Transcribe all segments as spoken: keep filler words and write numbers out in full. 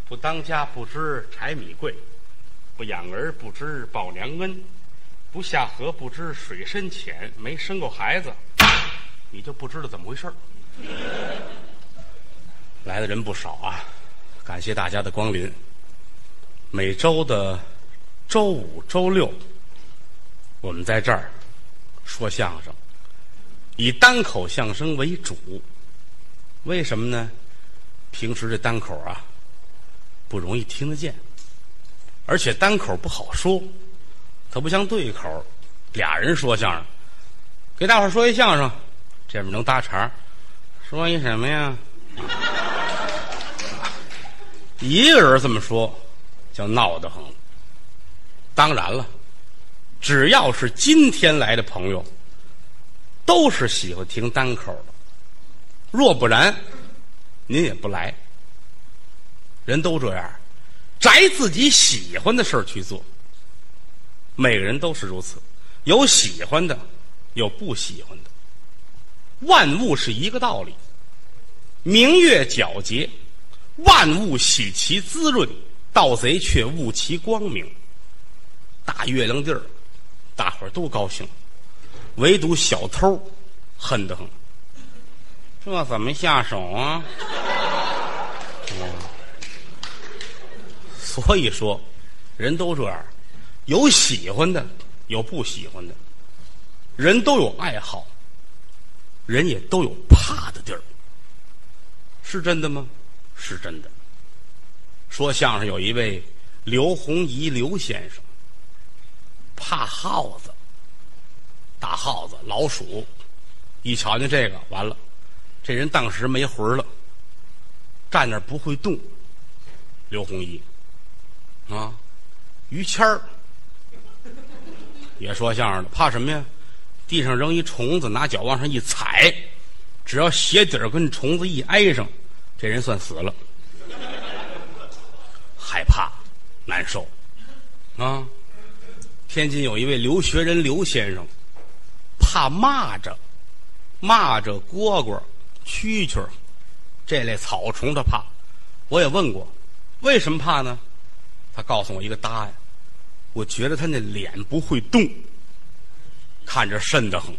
不当家不知柴米贵，不养儿不知报娘恩，不下河不知水深浅，没生过孩子，你就不知道怎么回事。来的人不少啊，感谢大家的光临。每周的周五、周六，我们在这儿说相声，以单口相声为主。为什么呢？平时这单口啊，不容易听得见，而且单口不好说，它不像对口，俩人说相声，给大伙儿说一相声，这边能搭茬，说一什么呀？一个人这么说，就闹得很。当然了，只要是今天来的朋友，都是喜欢听单口的，若不然，您也不来。人都这样，摘自己喜欢的事儿去做。每个人都是如此，有喜欢的，有不喜欢的。万物是一个道理，明月皎洁，万物喜其滋润，盗贼却误其光明。大月亮地儿，大伙儿都高兴，唯独小偷恨得很。这怎么下手啊？嗯，所以说，人都这样，有喜欢的，有不喜欢的。人都有爱好，人也都有怕的地儿。是真的吗？是真的。说相声有一位刘洪仪刘先生，怕耗子，大耗子、老鼠，一瞧见这个，完了，这人当时没魂了，站那儿不会动。刘洪仪啊，于谦儿也说相声的，怕什么呀？地上扔一虫子，拿脚往上一踩，只要鞋底儿跟虫子一挨上，这人算死了。害怕难受啊！天津有一位刘学仁刘先生，怕蚂蚱、蚂蚱、蝈蝈、蛐蛐这类草虫他怕。我也问过为什么怕呢？他告诉我一个答案，我觉得他那脸不会动，看着瘆得很。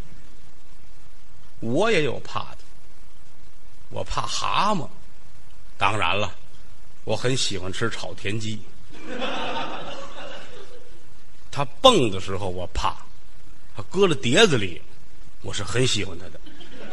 我也有怕的，我怕蛤蟆。当然了，我很喜欢吃炒田鸡。他蹦的时候我怕，他搁了碟子里，我是很喜欢他的。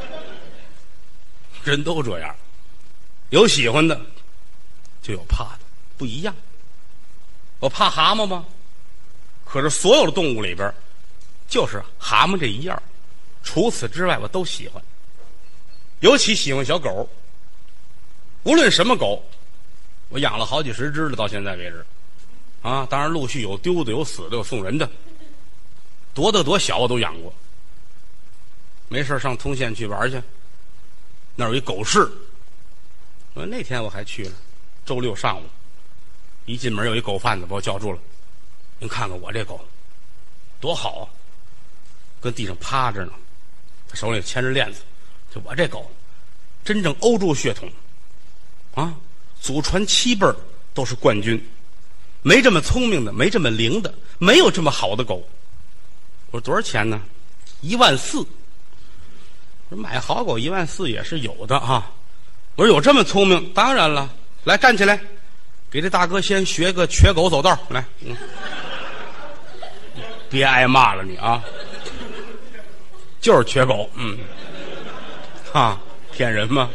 人都这样，有喜欢的，就有怕的，不一样。我怕蛤蟆吗？可是所有的动物里边，就是蛤蟆这一样，除此之外我都喜欢。尤其喜欢小狗，无论什么狗，我养了好几十只了，到现在为止。啊，当然陆续有丢的，有死的，有送人的，多大多小我都养过。没事上通县去玩去，那儿有一狗市。那天我还去了，周六上午，一进门有一狗贩子把我叫住了，您看看我这狗多好啊，跟地上趴着呢，他手里牵着链子，就我这狗真正欧洲血统啊，祖传七辈儿都是冠军，没这么聪明的，没这么灵的，没有这么好的狗。我说多少钱呢？一万四。我说买好狗一万四也是有的啊。我说有这么聪明？当然了，来站起来，给这大哥先学个瘸狗走道来。嗯，别挨骂了你啊，就是瘸狗。嗯，哈，骗人吗？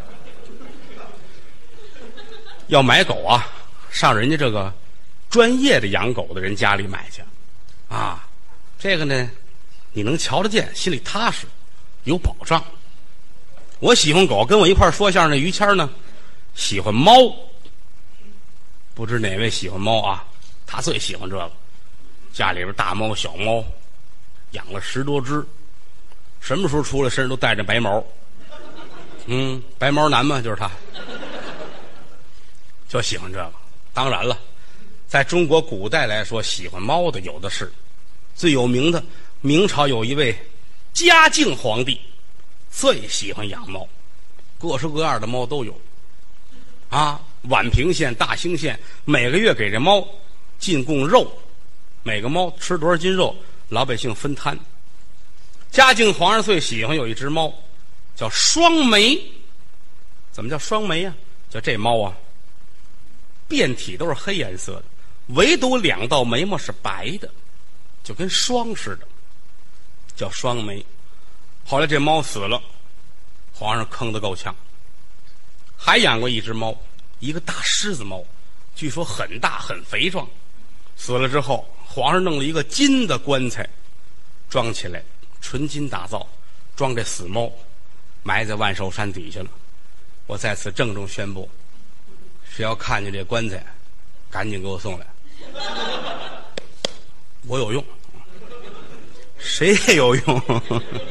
要买狗啊，上人家这个专业的养狗的人家里买去啊，这个呢你能瞧得见，心里踏实，有保障。我喜欢狗，跟我一块说相声的于谦呢喜欢猫，不知哪位喜欢猫啊？他最喜欢这个，家里边大猫小猫养了十多只，什么时候出来身上都带着白毛。嗯，白毛男嘛，就是他，就喜欢这个。当然了，在中国古代来说，喜欢猫的有的是。最有名的，明朝有一位嘉靖皇帝，最喜欢养猫，各式各样的猫都有。啊， 宛平县、大兴县每个月给这猫进贡肉，每个猫吃多少斤肉，老百姓分摊。嘉靖皇上最喜欢有一只猫，叫双眉。怎么叫双眉啊？叫这猫啊，遍体都是黑颜色的，唯独两道眉毛是白的，就跟霜似的，叫双眉。后来这猫死了，皇上坑得够呛。还养过一只猫，一个大狮子猫，据说很大很肥壮。死了之后，皇上弄了一个金的棺材装起来，纯金打造，装这死猫，埋在万寿山底下了。我在此郑重宣布，谁要看见这棺材，赶紧给我送来，我有用，谁也有用。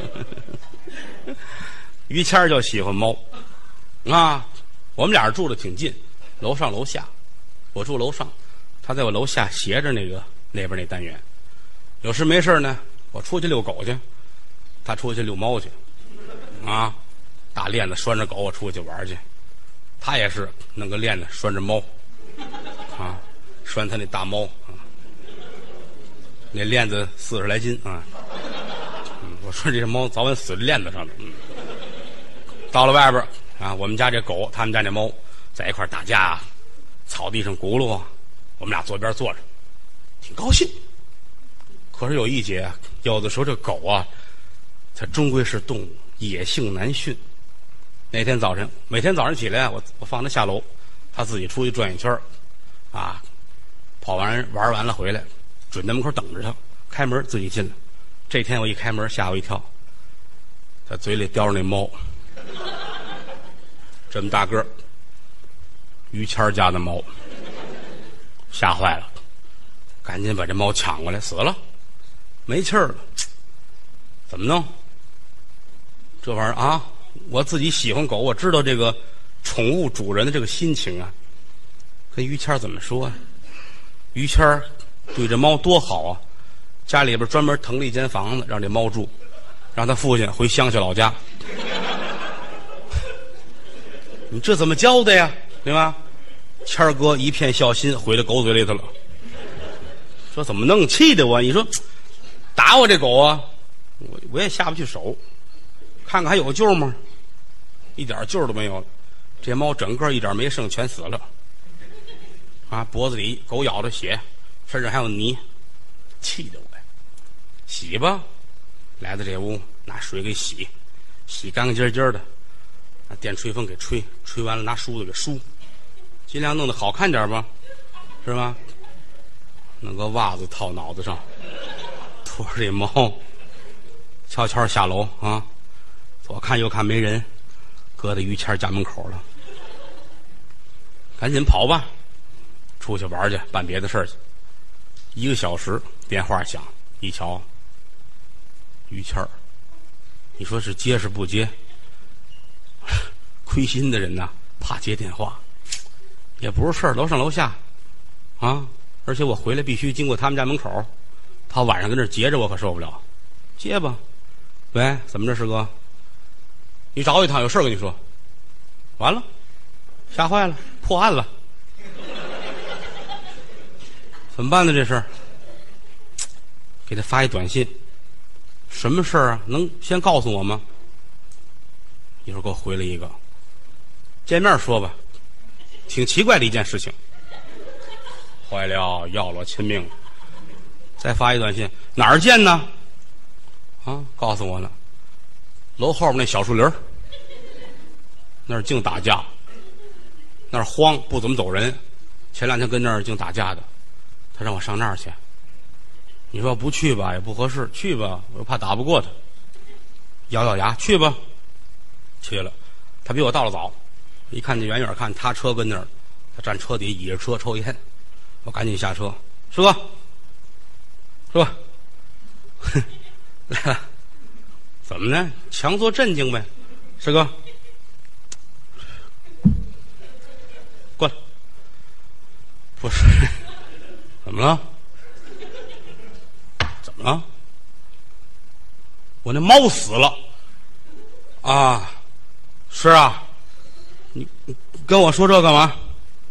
于谦就喜欢猫啊，我们俩人住的挺近，楼上楼下，我住楼上，他在我楼下斜着那个那边那单元。有时没事呢，我出去遛狗去，他出去遛猫去，啊，大链子拴着狗，我出去玩去。他也是弄个链子拴着猫，啊，拴他那大猫啊，那链子四十来斤啊。嗯，我说这猫早晚死在链子上的。嗯，到了外边啊，我们家这狗，他们家那猫在一块打架啊，草地上轱辘啊，我们俩坐边坐着，挺高兴。可是有一节，有的时候这狗啊，它终归是动物，野性难驯。那天早晨，每天早上起来，我我放它下楼，它自己出去转一圈，啊，跑完玩完了回来，准在门口等着它，开门自己进来。这天我一开门，吓我一跳，它嘴里叼着那猫，这么大个儿，于谦家的猫，吓坏了，赶紧把这猫抢过来，死了，没气儿了，怎么弄？这玩意儿啊！我自己喜欢狗，我知道这个宠物主人的这个心情啊。跟于谦怎么说啊？于谦对这猫多好啊，家里边专门腾了一间房子让这猫住，让他父亲回乡下老家。你这怎么教的呀？对吧？谦儿哥一片孝心，回到狗嘴里头了。说怎么弄？气的我！你说打我这狗啊，我我也下不去手。看看还有救吗？一点救都没有了。这猫整个一点没剩，全死了。啊，脖子里狗咬的血，身上还有泥，气得我呀！洗吧，来到这屋，拿水给洗，洗干干净净的，拿电吹风给吹，吹完了拿梳子给梳，尽量弄得好看点吧，是吧？弄个袜子套脑袋上，拖着这猫，悄悄下楼啊。左看右看没人，搁在于谦家门口了。赶紧跑吧，出去玩去，办别的事去。一个小时，电话响，一瞧，于谦，你说是接是不接？亏心的人呐，怕接电话，也不是事儿，楼上楼下，啊！而且我回来必须经过他们家门口，他晚上跟这截着我可受不了。接吧，喂，怎么着，师哥？你找我一趟，有事跟你说。完了，吓坏了，破案了，怎么办呢？这事儿，给他发一短信，什么事儿啊？能先告诉我吗？一会儿给我回了一个，见面说吧，挺奇怪的一件事情。坏了，要了我亲命了。再发一短信，哪儿见呢？啊，告诉我了。楼后面那小树林那儿净打架，那儿荒，不怎么走人。前两天跟那儿净打架的，他让我上那儿去。你说不去吧也不合适，去吧我又怕打不过他。咬咬牙去吧，去了。他比我到了早，一看见远远看他车跟那儿，他站车底倚着车抽烟。我赶紧下车，师哥，师哥，来了。怎么呢？强作镇静呗，师哥，过来。不是，怎么了？怎么了？我那猫死了。啊，是啊，你你跟我说这干嘛？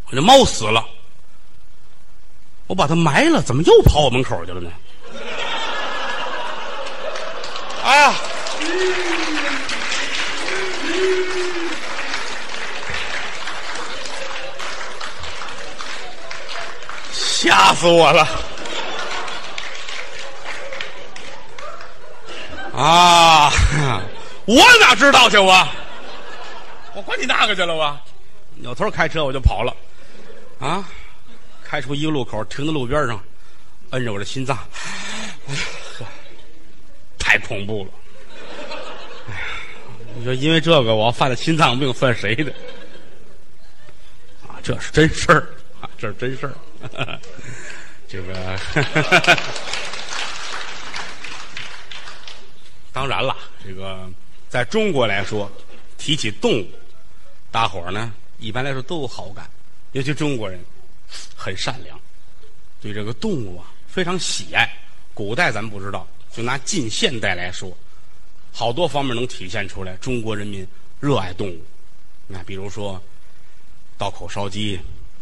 我这猫死了，我把它埋了，怎么又跑我门口去了呢？哎呀！吓死我了！啊，我哪知道去我？我管你那个去了我！扭头开车我就跑了，啊，开出一个路口，停在路边上，摁着我的心脏，哎呀，太恐怖了！哎呀，你说因为这个我犯了心脏病，算谁的？啊，这是真事儿啊，这是真事儿。这个当然了，这个在中国来说，提起动物，大伙儿呢一般来说都有好感，尤其中国人很善良，对这个动物啊非常喜爱。古代咱们不知道，就拿近现代来说，好多方面能体现出来中国人民热爱动物。那比如说刀口烧鸡，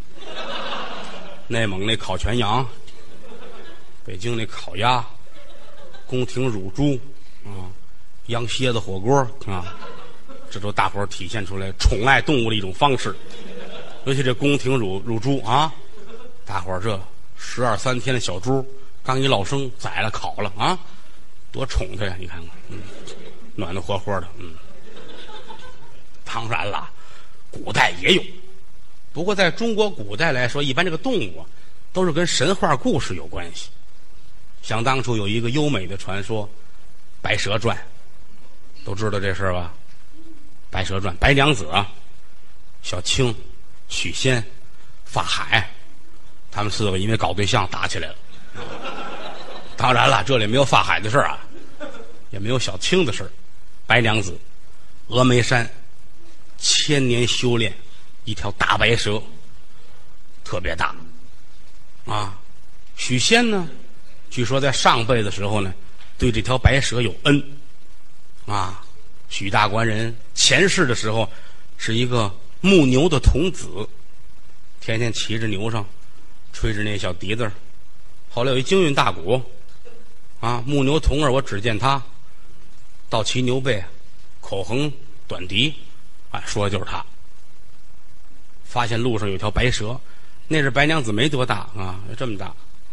内蒙那烤全羊，北京那烤鸭，宫廷乳猪啊，羊蝎子火锅啊，这都大伙儿体现出来宠爱动物的一种方式。尤其这宫廷乳乳猪啊，大伙儿这十二三天的小猪刚一落生，宰了烤了啊，多宠它呀！你看看，嗯，暖暖和和的，嗯。当然了，古代也有。不过在中国古代来说，一般这个动物啊，都是跟神话故事有关系。想当初有一个优美的传说《白蛇传》，都知道这事儿吧？《白蛇传》，白娘子啊，小青、许仙、法海，他们四个因为搞对象打起来了。当然了，这里没有法海的事儿啊，也没有小青的事儿。白娘子，峨眉山千年修炼。一条大白蛇，特别大啊！许仙呢，据说在上辈子的时候呢，对这条白蛇有恩啊。许大官人前世的时候是一个牧牛的童子，天天骑着牛上，吹着那小笛子。后来有一京韵大鼓啊，牧牛童儿，我只见他倒骑牛背，口横短笛，啊，说的就是他。发现路上有条白蛇，那是白娘子没多大啊，这么大，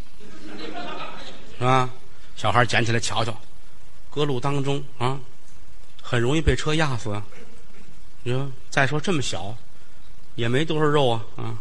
啊，小孩捡起来瞧瞧，搁路当中啊，很容易被车压死啊。你说，再说这么小，也没多少肉啊啊。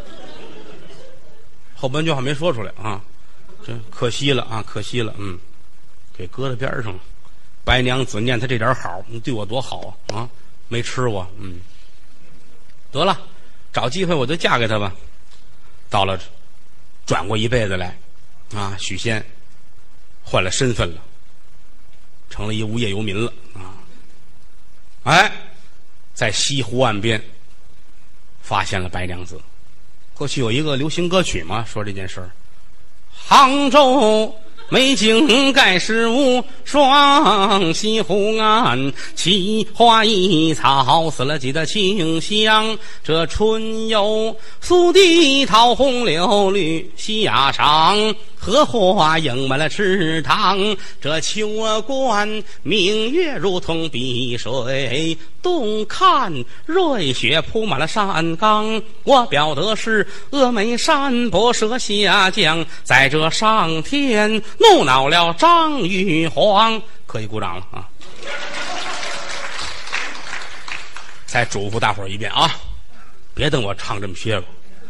后半句话没说出来啊，这可惜了啊，可惜了，嗯，给搁在边上了。白娘子念他这点好，你对我多好啊啊，没吃我，嗯，得了。找机会我就嫁给他吧。到了转过一辈子来啊，许仙换了身份了，成了一无业游民了啊。哎，在西湖岸边发现了白娘子。过去有一个流行歌曲嘛，说这件事儿。杭州美景盖世无双，西湖岸奇花异草，死了几的清香。这春有苏堤桃红柳绿溪呀长，荷花映满了池塘。这秋观明月如同碧水，东看瑞雪铺满了山岗。我标的是峨眉山不舍下江，在这上天怒恼了张玉皇。可以鼓掌了啊！再嘱咐大伙儿一遍啊，别等我唱这么些个，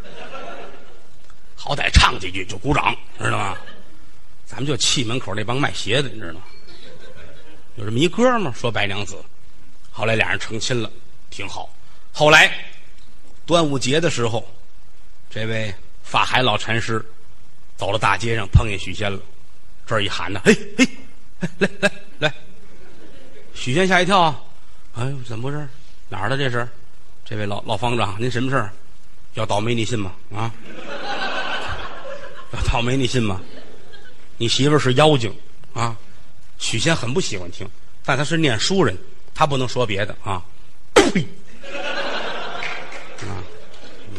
好歹唱几句就鼓掌，知道吗？咱们就气门口那帮卖鞋的，你知道吗？有这么一哥们儿说白娘子，后来俩人成亲了，挺好。后来端午节的时候，这位法海老禅师走到大街上，碰见许仙了。这儿一喊呢，嘿嘿，来来来！许仙吓一跳啊！哎，怎么回事？哪儿的这是？这位老老方丈，您什么事儿？要倒霉你信吗？啊？要倒霉你信吗？你媳妇儿是妖精啊！许仙很不喜欢听，但他是念书人，他不能说别的啊。呸！啊，嗯，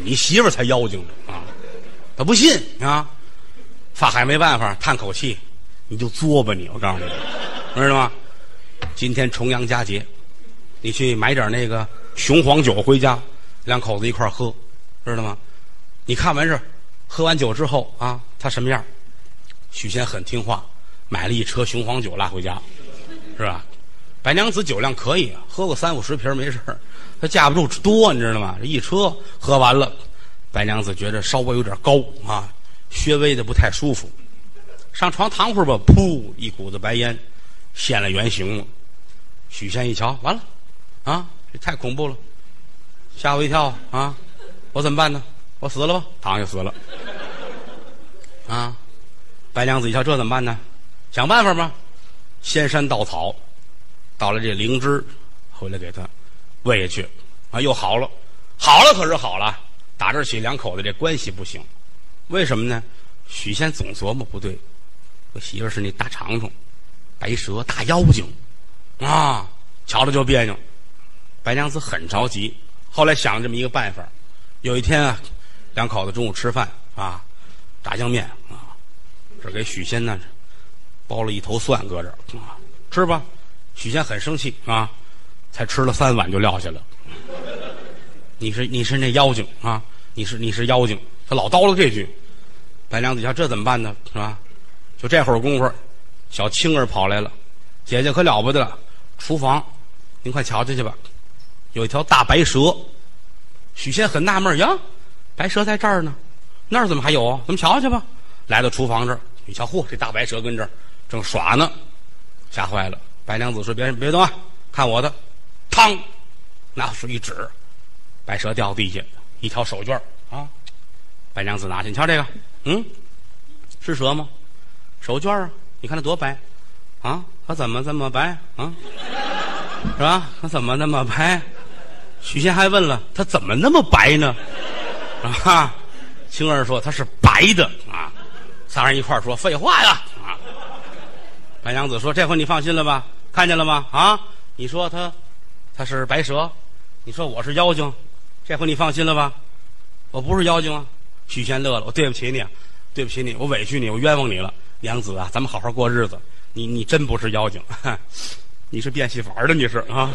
你媳妇才妖精呢啊！他不信啊，法海没办法，叹口气，你就作吧你，我告诉你，知道吗？今天重阳佳节，你去买点那个雄黄酒回家，两口子一块喝，知道吗？你看完事喝完酒之后啊，他什么样？许仙很听话，买了一车雄黄酒拉回家，是吧？白娘子酒量可以啊，喝过三五十瓶没事，她架不住多，你知道吗？这一车喝完了，白娘子觉得稍微有点高啊，稍微的不太舒服，上床躺会儿吧，噗，一股子白烟现了原形了。许仙一瞧，完了啊，这太恐怖了，吓我一跳啊！我怎么办呢？我死了吧，躺下死了啊！白娘子一瞧，这怎么办呢？想办法吧，仙山稻草，到了这灵芝，回来给他喂下去啊，又好了，好了，可是好了。打这起两口子这关系不行，为什么呢？许仙总琢磨不对，我媳妇是那大长虫、白蛇、大妖精啊，瞧着就别扭。白娘子很着急，后来想这么一个办法。有一天啊，两口子中午吃饭啊，炸酱面啊，这给许仙呢包了一头蒜搁这儿啊，吃吧。许仙很生气啊，才吃了三碗就撂下了。你是你是那妖精啊，你是你是妖精，他老叨叨这句。白娘子一瞧，这怎么办呢？是吧？就这会儿功夫，小青儿跑来了，姐姐可了不得了，厨房您快瞧瞧去吧，有一条大白蛇。许仙很纳闷呀，白蛇在这儿呢，那儿怎么还有啊？咱们瞧瞧吧。来到厨房这儿，一瞧，嚯，这大白蛇跟这儿正耍呢，吓坏了。白娘子说：“别别动啊，看我的！”嘡，拿手一指，白蛇掉地下，一条手绢啊。白娘子拿去，你瞧这个，嗯，是蛇吗？手绢啊，你看它多白啊！它怎么这么白啊？是吧？它怎么那么白？许仙还问了，它怎么那么白呢？啊，青儿说它是白的啊。仨人一块儿说废话呀啊。白娘子说：“这回你放心了吧？看见了吗？啊，你说他他是白蛇，你说我是妖精，这回你放心了吧？我不是妖精啊。”许仙乐了：“我对不起你，对不起你，我委屈你，我冤枉你了。娘子啊，咱们好好过日子。你你真不是妖精，你是变戏法的，你是啊。”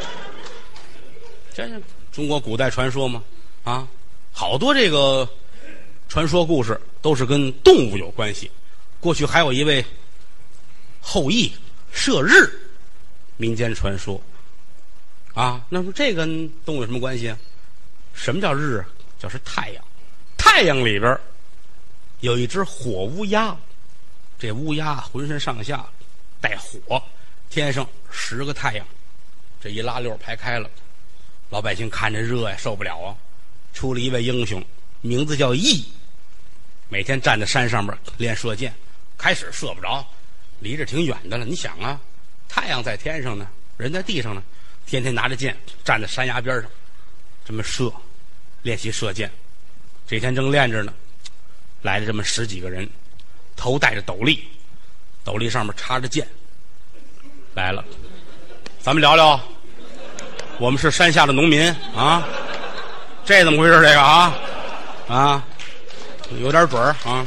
这是中国古代传说吗？啊，好多这个传说故事都是跟动物有关系。过去还有一位后羿射日，民间传说啊。那么这跟动物有什么关系啊？什么叫日？就是太阳。太阳里边有一只火乌鸦，这乌鸦浑身上下带火，天上十个太阳，这一拉溜排开了，老百姓看着热呀，受不了啊。出了一位英雄，名字叫羿，每天站在山上面练射箭，开始射不着，离着挺远的了。你想啊，太阳在天上呢，人在地上呢，天天拿着箭站在山崖边上这么射，练习射箭。这天正练着呢，来了这么十几个人，头戴着斗笠，斗笠上面插着箭来了。咱们聊聊，我们是山下的农民啊，这怎么回事？这个啊啊，有点准儿啊。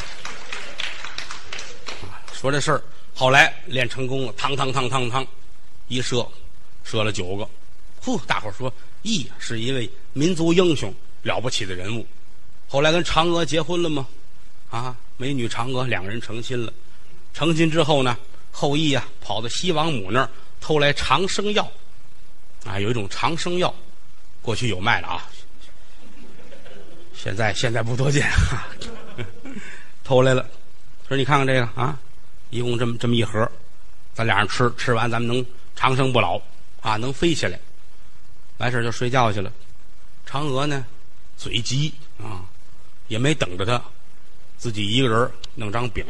说这事儿，后来练成功了，嘡嘡嘡嘡嘡，一射射了九个。呼，大伙儿说羿是一位民族英雄，了不起的人物。后来跟嫦娥结婚了吗？啊，美女嫦娥两个人成亲了。成亲之后呢，后羿啊跑到西王母那儿偷来长生药，啊，有一种长生药，过去有卖的啊，现在现在不多见啊。偷来了，说你看看这个啊，一共这么这么一盒，咱俩人吃，吃完咱们能长生不老啊，能飞起来。完事就睡觉去了。嫦娥呢，嘴急啊。也没等着他，自己一个人弄张饼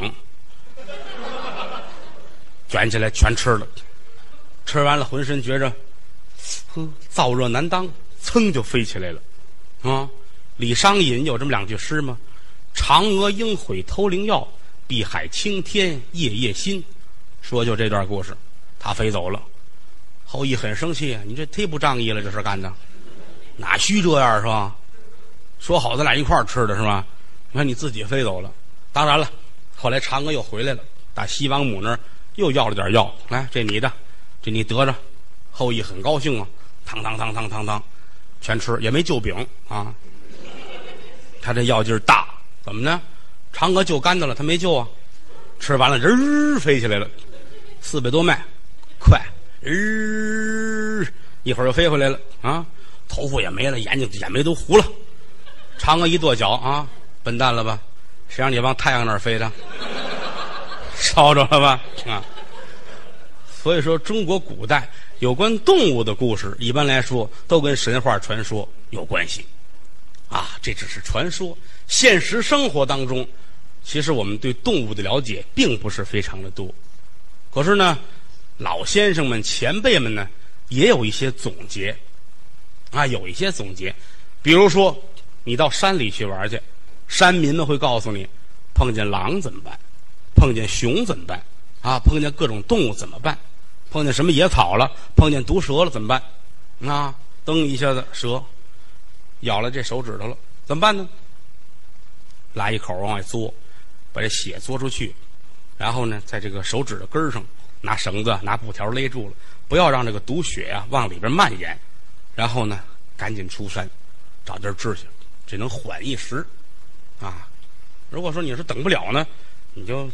卷起来全吃了。吃完了浑身觉着呵燥热难当，噌就飞起来了啊！李商隐有这么两句诗吗？嫦娥应悔偷灵药，碧海青天夜夜心。说就这段故事，他飞走了。后羿很生气啊，你这忒不仗义了，这事干的哪须这样是吧？ 说好咱俩一块儿吃的是吧？你看你自己飞走了。当然了，后来嫦娥又回来了，打西王母那儿又要了点药，来，这你的，这你得着。后羿很高兴啊，汤汤汤汤汤汤，全吃，也没救饼啊。他这药劲儿大，怎么呢？嫦娥救干的了，他没救啊。吃完了，人儿飞起来了，四百多迈，快，人一会儿又飞回来了啊，头发也没了，眼睛眼眉都糊了。嫦娥一跺脚啊，笨蛋了吧？谁让你往太阳那儿飞的？烧着了吧？啊！所以说，中国古代有关动物的故事，一般来说都跟神话传说有关系。啊，这只是传说。现实生活当中，其实我们对动物的了解并不是非常的多。可是呢，老先生们、前辈们呢，也有一些总结。啊，有一些总结。比如说，你到山里去玩去，山民们会告诉你，碰见狼怎么办？碰见熊怎么办？啊，碰见各种动物怎么办？碰见什么野草了？碰见毒蛇了怎么办？啊，蹬一下子蛇咬了这手指头了，怎么办呢？拉一口往外嘬，把这血嘬出去，然后呢，在这个手指的根上拿绳子、拿布条勒住了，不要让这个毒血啊往里边蔓延。然后呢，赶紧出山，找地儿治去，这能缓一时。啊，如果说你是等不了呢，你就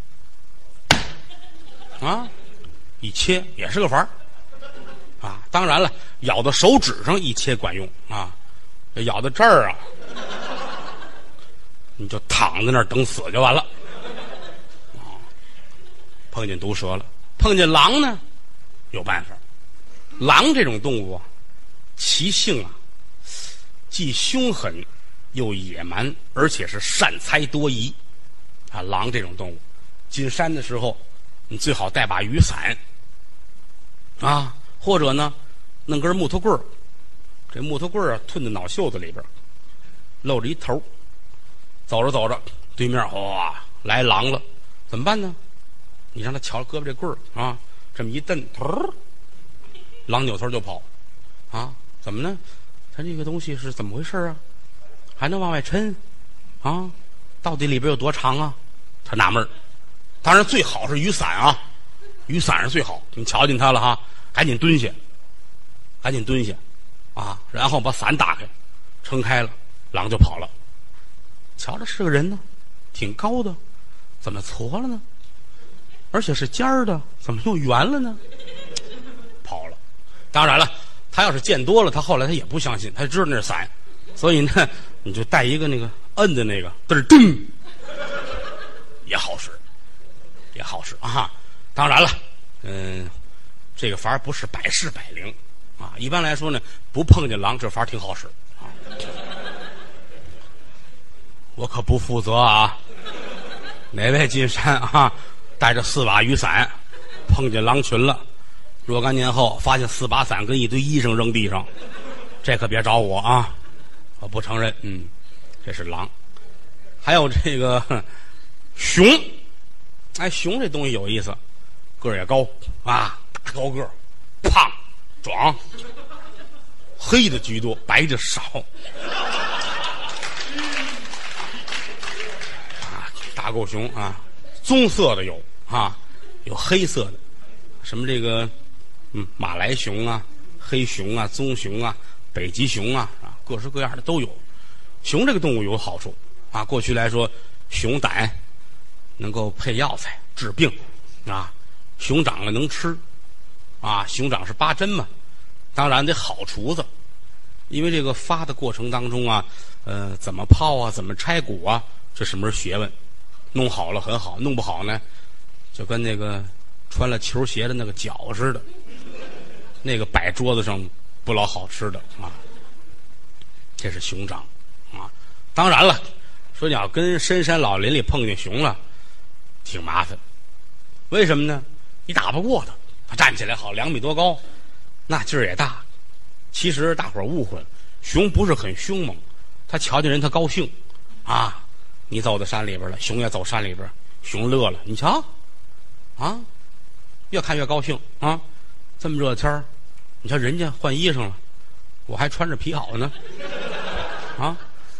啊一切也是个法儿。啊，当然了，咬到手指上一切管用啊，咬到这儿啊，你就躺在那儿等死就完了。啊，碰见毒蛇了，碰见狼呢，有办法。狼这种动物啊，其性啊，既凶狠又野蛮，而且是善猜多疑。啊，狼这种动物，进山的时候，你最好带把雨伞。啊。或者呢，弄根木头棍儿，这木头棍儿啊，吞到脑袖子里边，露着一头。走着走着，对面哗来狼了，怎么办呢？你让他瞧胳膊这棍儿啊，这么一蹬，头，狼扭头就跑。啊，怎么呢？他这个东西是怎么回事啊？还能往外抻啊？到底里边有多长啊？他纳闷儿。当然最好是雨伞啊，雨伞是最好。你瞧见他了哈。赶紧蹲下，赶紧蹲下，啊！然后把伞打开，撑开了，狼就跑了。瞧着是个人呢，挺高的，怎么矬了呢？而且是尖儿的，怎么又圆了呢？跑了。当然了，他要是见多了，他后来他也不相信，他知道那是伞，所以呢，你就带一个那个摁的那个嘚儿噔，也好使，也好使啊！当然了，嗯。这个法儿不是百试百灵啊，一般来说呢，不碰见狼这法儿挺好使啊。我可不负责啊，哪位进山啊，带着四把雨伞，碰见狼群了，若干年后发现四把伞跟一堆衣裳扔地上，这可别找我啊，我不承认。嗯，这是狼。还有这个熊，哎，熊这东西有意思，个儿也高啊。高个儿，胖，壮，黑的居多，白的少。啊，大狗熊啊，棕色的有啊，有黑色的，什么这个嗯马来熊啊、黑熊啊、棕熊啊、北极熊啊啊，各式各样的都有。熊这个动物有好处啊，过去来说，熊胆能够配药材治病啊，熊掌呢能吃。啊，熊掌是八珍嘛，当然得好厨子，因为这个发的过程当中啊，呃，怎么泡啊，怎么拆骨啊，这是门学问。弄好了很好，弄不好呢，就跟那个穿了球鞋的那个脚似的，那个摆桌子上不老好吃的啊。这是熊掌啊。当然了，说你要跟深山老林里碰见熊了，挺麻烦。为什么呢？你打不过他。他站起来好两米多高，那劲儿也大。其实大伙儿误会了，熊不是很凶猛，他瞧见人他高兴啊。你走到山里边了，熊也走山里边，熊乐了。你瞧，啊，越看越高兴啊。这么热天儿，你瞧人家换衣裳了，我还穿着皮袄呢，啊，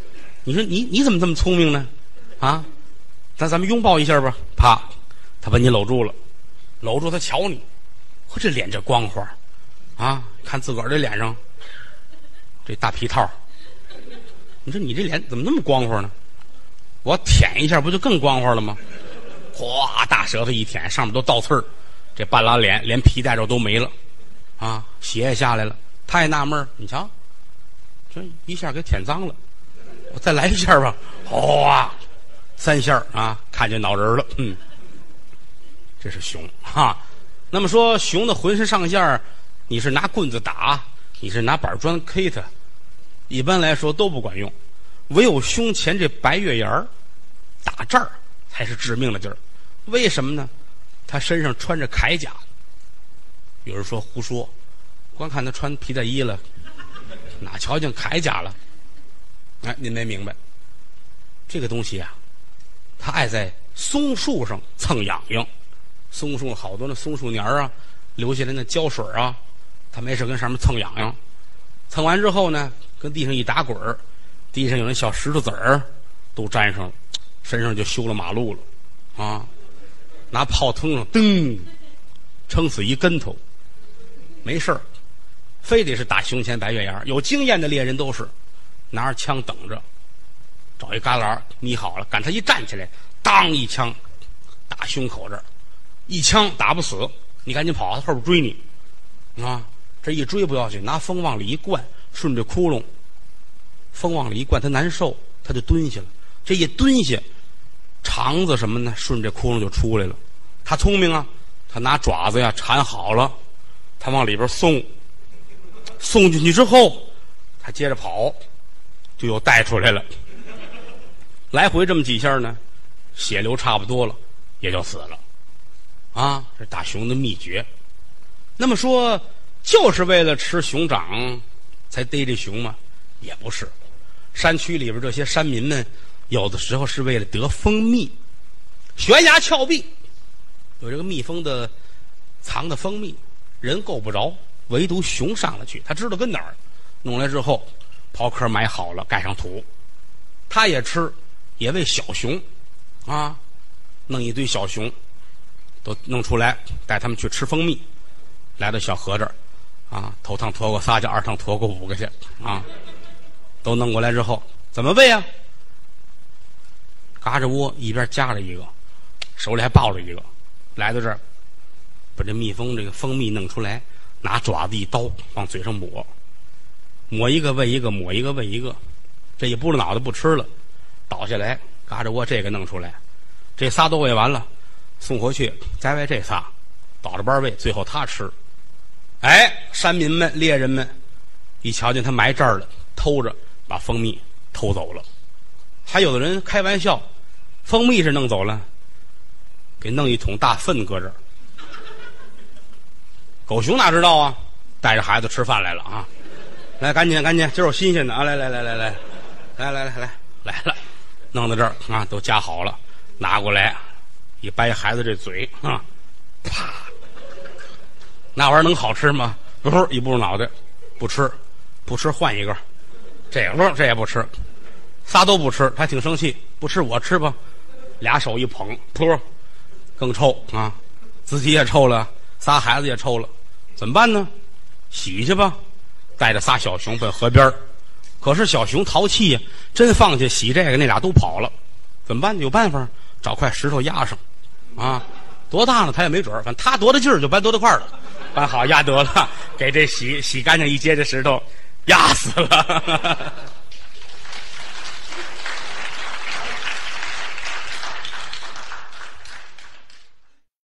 你说你你怎么这么聪明呢？啊，咱咱们拥抱一下吧。啪，他把你搂住了，搂住他瞧你，我这脸这光滑啊！看自个儿这脸上这大皮套，你说你这脸怎么那么光滑呢？我舔一下不就更光滑了吗？哗，大舌头一舔，上面都倒刺儿，这半拉脸连皮带肉都没了啊！血也下来了，他也纳闷儿，你瞧，这一下给舔脏了，我再来一下吧。哗，三下啊，看见脑仁了。嗯，这是熊哈。那么说熊的浑身上下，你是拿棍子打，你是拿板砖 K 它，一般来说都不管用，唯有胸前这白月牙儿打这儿才是致命的劲儿。为什么呢？他身上穿着铠甲。有人说胡说，光看他穿皮带衣了，哪瞧见铠甲了？哎，您没明白，这个东西啊，他爱在松树上蹭痒痒。松树好多那松树黏啊，流下来那胶水啊，他没事跟上面蹭痒痒。蹭完之后呢，跟地上一打滚儿，地上有那小石头子儿都沾上了，身上就修了马路了啊！拿炮通上，噔，撑死一跟头，没事儿，非得是打胸前白月牙。有经验的猎人都是拿着枪等着，找一旮旯眯好了，赶他一站起来，当一枪打胸口这儿，一枪打不死，你赶紧跑，他后边追你啊！这一追不要紧，拿风往里一灌，顺着窟窿，风往里一灌，他难受，他就蹲下了。这一蹲下，肠子什么呢？顺着窟窿就出来了。他聪明啊，他拿爪子呀缠好了，他往里边送，送进去之后，他接着跑，就又带出来了。来回这么几下呢，血流差不多了，也就死了。啊，这打熊的秘诀。那么说，就是为了吃熊掌才逮这熊吗？也不是。山区里边这些山民们，有的时候是为了得蜂蜜。悬崖峭壁有这个蜜蜂的藏的蜂蜜，人够不着，唯独熊上了去，他知道跟哪儿。弄来之后，刨壳买好了，盖上土，他也吃，也喂小熊啊，弄一堆小熊都弄出来，带他们去吃蜂蜜。来到小河这儿啊，头趟驮过仨去，二趟驮过五个去啊，都弄过来之后怎么喂啊？嘎着窝一边夹着一个，手里还抱着一个，来到这儿把这蜜蜂这个蜂蜜弄出来，拿爪子一刀往嘴上抹，抹一个喂一个，抹一个喂一个，这一拨着脑袋不吃了，倒下来嘎着窝这个弄出来，这仨都喂完了，送回去再喂这仨，倒着班喂，最后他吃。哎，山民们猎人们一瞧见他埋这儿了，偷着把蜂蜜偷走了。还有的人开玩笑，蜂蜜是弄走了，给弄一桶大粪搁这儿。狗熊哪知道啊，带着孩子吃饭来了啊！来，赶紧赶紧，今儿有新鲜的啊！来来来来来，来来来来来了，弄到这儿啊，都夹好了，拿过来一掰孩子这嘴啊，啪！那玩意儿能好吃吗？不是，一拨脑袋，不吃，不吃换一个，这个这也不吃，仨都不吃，他挺生气，不吃我吃吧，俩手一捧，噗，更臭啊，自己也臭了，仨孩子也臭了，怎么办呢？洗去吧，带着仨小熊奔河边。可是小熊淘气呀，真放下洗这个，那俩都跑了，怎么办？有办法，找块石头压上，啊，多大呢？他也没准儿，反正他多大劲儿就搬多大块了。搬好压得了，给这洗洗干净一接这石头，压死了。